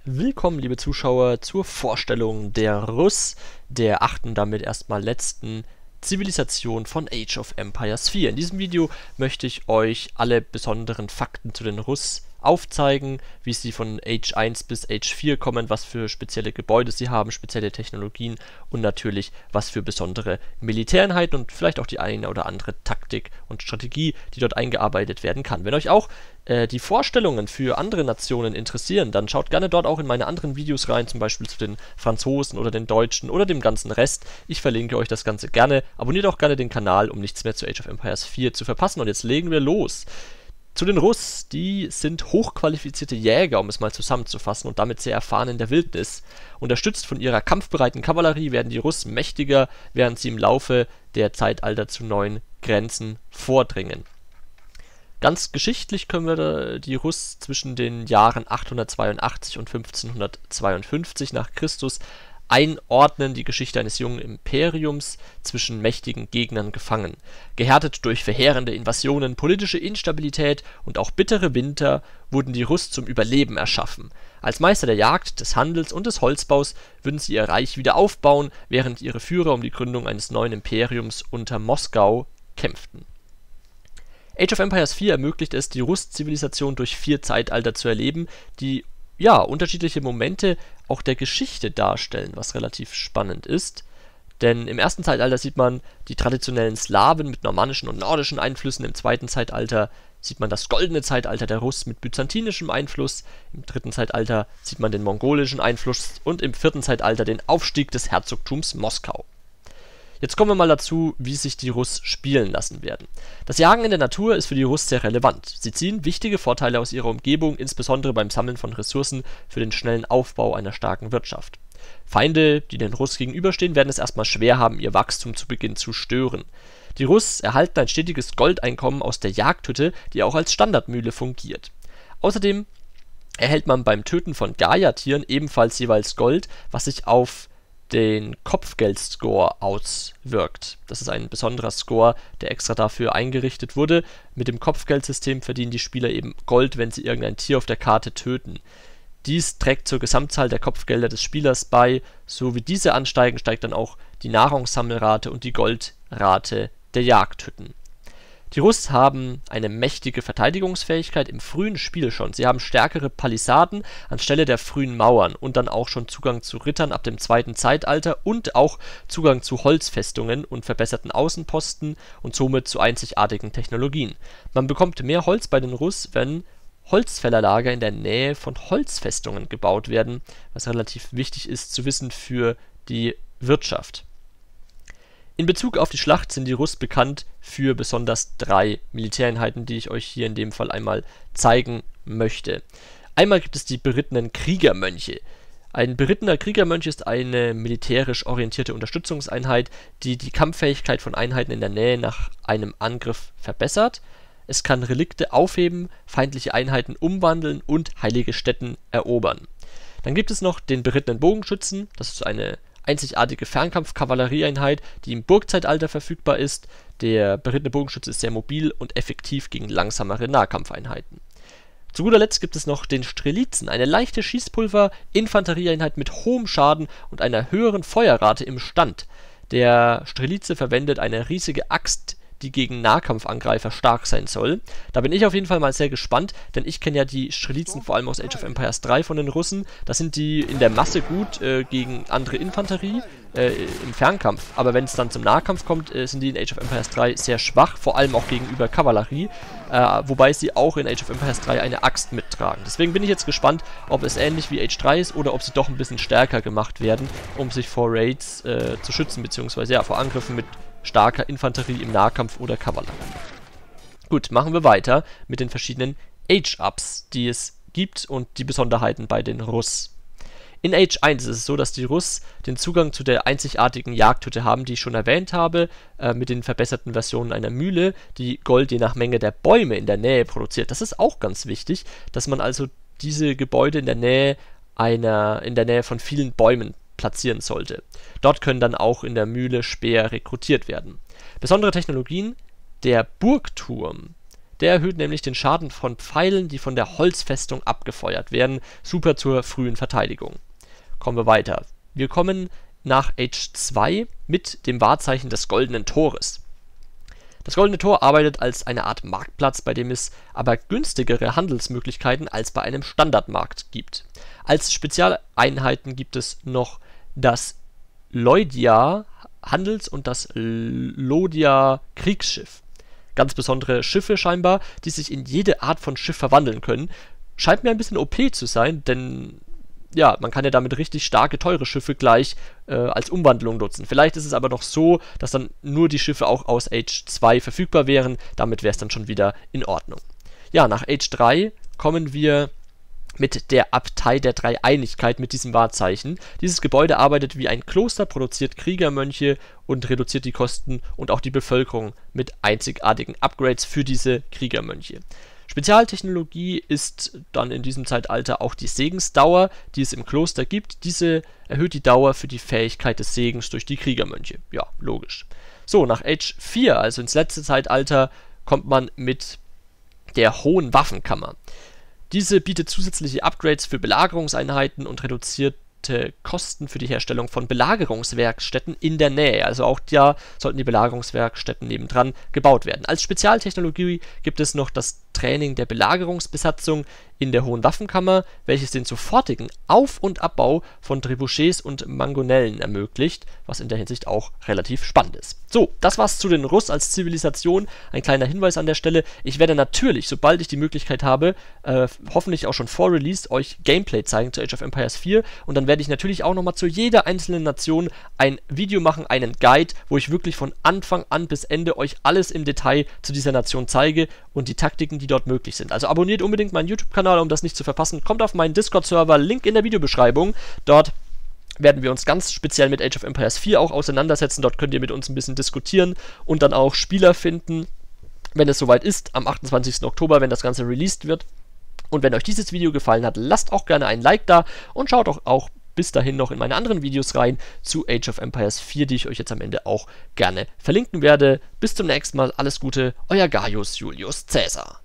Willkommen, liebe Zuschauer, zur Vorstellung der Rus, der 8. und damit erstmal letzten Zivilisation von Age of Empires 4. In diesem Video möchte ich euch alle besonderen Fakten zu den Rus aufzeigen, wie sie von Age 1 bis Age 4 kommen, was für spezielle Gebäude sie haben, spezielle Technologien und natürlich was für besondere Militäreinheiten und vielleicht auch die eine oder andere Taktik und Strategie, die dort eingearbeitet werden kann. Wenn euch auch die Vorstellungen für andere Nationen interessieren, dann schaut gerne dort auch in meine anderen Videos rein, zum Beispiel zu den Franzosen oder den Deutschen oder dem ganzen Rest. Ich verlinke euch das Ganze gerne. Abonniert auch gerne den Kanal, um nichts mehr zu Age of Empires 4 zu verpassen. Und jetzt legen wir los. Zu den Rus, die sind hochqualifizierte Jäger, um es mal zusammenzufassen, und damit sehr erfahren in der Wildnis. Unterstützt von ihrer kampfbereiten Kavallerie werden die Rus mächtiger, während sie im Laufe der Zeitalter zu neuen Grenzen vordringen. Ganz geschichtlich können wir die Rus zwischen den Jahren 882 und 1552 nach Christus einordnen, die Geschichte eines jungen Imperiums zwischen mächtigen Gegnern gefangen. Gehärtet durch verheerende Invasionen, politische Instabilität und auch bittere Winter wurden die Rus zum Überleben erschaffen. Als Meister der Jagd, des Handels und des Holzbaus würden sie ihr Reich wieder aufbauen, während ihre Führer um die Gründung eines neuen Imperiums unter Moskau kämpften. Age of Empires 4 ermöglicht es, die Rus-Zivilisation durch 4 Zeitalter zu erleben, die unterschiedliche Momente auch der Geschichte darstellen, was relativ spannend ist. Denn im ersten Zeitalter sieht man die traditionellen Slawen mit normannischen und nordischen Einflüssen, im zweiten Zeitalter sieht man das goldene Zeitalter der Rus mit byzantinischem Einfluss, im dritten Zeitalter sieht man den mongolischen Einfluss und im vierten Zeitalter den Aufstieg des Herzogtums Moskau. Jetzt kommen wir mal dazu, wie sich die Rus spielen lassen werden. Das Jagen in der Natur ist für die Rus sehr relevant. Sie ziehen wichtige Vorteile aus ihrer Umgebung, insbesondere beim Sammeln von Ressourcen für den schnellen Aufbau einer starken Wirtschaft. Feinde, die den Rus gegenüberstehen, werden es erstmal schwer haben, ihr Wachstum zu Beginn zu stören. Die Rus erhalten ein stetiges Goldeinkommen aus der Jagdhütte, die auch als Standardmühle fungiert. Außerdem erhält man beim Töten von Gaia-Tieren ebenfalls jeweils Gold, was sich auf den Kopfgeldscore auswirkt. Das ist ein besonderer Score, der extra dafür eingerichtet wurde. Mit dem Kopfgeldsystem verdienen die Spieler eben Gold, wenn sie irgendein Tier auf der Karte töten. Dies trägt zur Gesamtzahl der Kopfgelder des Spielers bei. So wie diese ansteigen, steigt dann auch die Nahrungssammelrate und die Goldrate der Jagdhütten. Die Rus haben eine mächtige Verteidigungsfähigkeit im frühen Spiel schon. Sie haben stärkere Palisaden anstelle der frühen Mauern und dann auch schon Zugang zu Rittern ab dem zweiten Zeitalter und auch Zugang zu Holzfestungen und verbesserten Außenposten und somit zu einzigartigen Technologien. Man bekommt mehr Holz bei den Rus, wenn Holzfällerlager in der Nähe von Holzfestungen gebaut werden, was relativ wichtig ist zu wissen für die Wirtschaft. In Bezug auf die Schlacht sind die Rus bekannt für besonders 3 Militäreinheiten, die ich euch hier in dem Fall einmal zeigen möchte. Einmal gibt es die berittenen Kriegermönche. Ein berittener Kriegermönch ist eine militärisch orientierte Unterstützungseinheit, die die Kampffähigkeit von Einheiten in der Nähe nach einem Angriff verbessert. Es kann Relikte aufheben, feindliche Einheiten umwandeln und heilige Stätten erobern. Dann gibt es noch den berittenen Bogenschützen, das ist eine einzigartige Fernkampf-Kavallerieeinheit, die im Burgzeitalter verfügbar ist. Der berittene Bogenschütze ist sehr mobil und effektiv gegen langsamere Nahkampfeinheiten. Zu guter Letzt gibt es noch den Strelitzen, eine leichte Schießpulver-Infanterieeinheit mit hohem Schaden und einer höheren Feuerrate im Stand. Der Strelize verwendet eine riesige Axt, die gegen Nahkampfangreifer stark sein soll. Da bin ich auf jeden Fall mal sehr gespannt, denn ich kenne ja die Strelitzen vor allem aus Age of Empires 3 von den Russen. Da sind die in der Masse gut gegen andere Infanterie im Fernkampf, aber wenn es dann zum Nahkampf kommt, sind die in Age of Empires 3 sehr schwach, vor allem auch gegenüber Kavallerie, wobei sie auch in Age of Empires 3 eine Axt mittragen. Deswegen bin ich jetzt gespannt, ob es ähnlich wie Age 3 ist oder ob sie doch ein bisschen stärker gemacht werden, um sich vor Raids zu schützen, beziehungsweise ja, vor Angriffen mit starker Infanterie im Nahkampf oder Kavallerie. Gut, machen wir weiter mit den verschiedenen Age-Ups, die es gibt und die Besonderheiten bei den Rus. In Age 1 ist es so, dass die Rus den Zugang zu der einzigartigen Jagdhütte haben, die ich schon erwähnt habe, mit den verbesserten Versionen einer Mühle, die Gold je nach Menge der Bäume in der Nähe produziert. Das ist auch ganz wichtig, dass man also diese Gebäude in der Nähe von vielen Bäumen platzieren sollte. Dort können dann auch in der Mühle Späher rekrutiert werden. Besondere Technologien: der Burgturm, Der erhöht nämlich den Schaden von Pfeilen, die von der Holzfestung abgefeuert werden. Super zur frühen Verteidigung. Kommen wir weiter. Wir kommen nach Age 2 mit dem Wahrzeichen des Goldenen Tores. Das Goldene Tor arbeitet als eine Art Marktplatz, bei dem es aber günstigere Handelsmöglichkeiten als bei einem Standardmarkt gibt. Als Spezialeinheiten gibt es noch das Lloydia Handels- und das Lloydia Kriegsschiff. Ganz besondere Schiffe scheinbar, die sich in jede Art von Schiff verwandeln können. Scheint mir ein bisschen OP zu sein, denn ja, man kann ja damit richtig starke, teure Schiffe gleich als Umwandlung nutzen. Vielleicht ist es aber noch so, dass dann nur die Schiffe auch aus Age 2 verfügbar wären. Damit wäre es dann schon wieder in Ordnung. Ja, nach Age 3 kommen wir mit der Abtei der Dreieinigkeit mit diesem Wahrzeichen. Dieses Gebäude arbeitet wie ein Kloster, produziert Kriegermönche und reduziert die Kosten und auch die Bevölkerung mit einzigartigen Upgrades für diese Kriegermönche. Spezialtechnologie ist dann in diesem Zeitalter auch die Segensdauer, die es im Kloster gibt. Diese erhöht die Dauer für die Fähigkeit des Segens durch die Kriegermönche. Ja, logisch. So, nach Age 4, also ins letzte Zeitalter, kommt man mit der Hohen Waffenkammer. Diese bietet zusätzliche Upgrades für Belagerungseinheiten und reduzierte Kosten für die Herstellung von Belagerungswerkstätten in der Nähe. Also auch da sollten die Belagerungswerkstätten nebendran gebaut werden. Als Spezialtechnologie gibt es noch das Training der Belagerungsbesatzung in der Hohen Waffenkammer, welches den sofortigen Auf- und Abbau von Trebuchets und Mangonellen ermöglicht, was in der Hinsicht auch relativ spannend ist. So, das war's zu den Russ als Zivilisation. Ein kleiner Hinweis an der Stelle. Ich werde natürlich, sobald ich die Möglichkeit habe, hoffentlich auch schon vor Release, euch Gameplay zeigen zu Age of Empires 4 und dann werde ich natürlich auch nochmal zu jeder einzelnen Nation ein Video machen, einen Guide, wo ich wirklich von Anfang an bis Ende euch alles im Detail zu dieser Nation zeige und die Taktiken, die dort möglich sind. Also abonniert unbedingt meinen YouTube-Kanal, um das nicht zu verpassen. Kommt auf meinen Discord-Server, Link in der Videobeschreibung. Dort werden wir uns ganz speziell mit Age of Empires 4 auch auseinandersetzen. Dort könnt ihr mit uns ein bisschen diskutieren und dann auch Spieler finden, wenn es soweit ist, am 28. Oktober, wenn das Ganze released wird. Und wenn euch dieses Video gefallen hat, lasst auch gerne ein Like da und schaut auch bis dahin noch in meine anderen Videos rein zu Age of Empires 4, die ich euch jetzt am Ende auch gerne verlinken werde. Bis zum nächsten Mal, alles Gute, euer Gaius Julius Caesar.